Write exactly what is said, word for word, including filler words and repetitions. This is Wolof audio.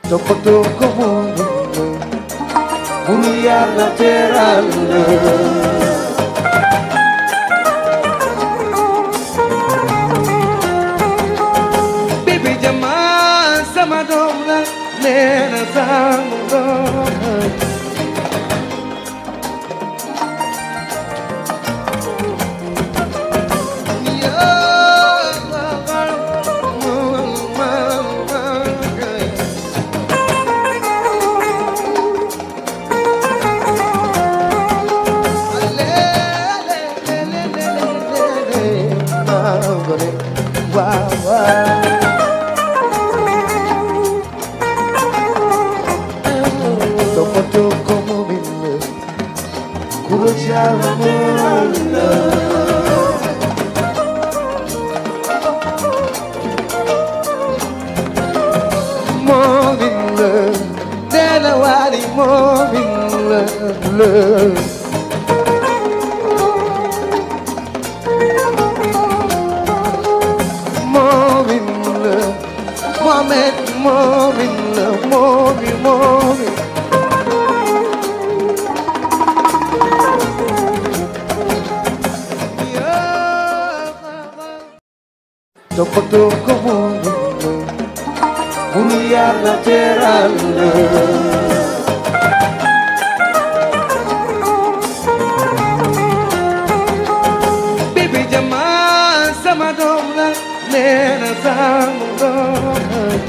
toppatoo ko moom bul yàlla teral la bibi jama sama doom la nee na sama doom toppatoo ko moom bul yàlla teral la bibi jama sama doom la nee na sama doom